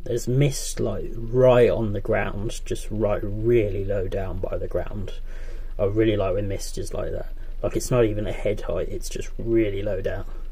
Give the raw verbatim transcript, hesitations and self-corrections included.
there's mist like right on the ground, just right really low down by the ground. I really like when mist is like that. Like it's not even at head height, it's just really low down.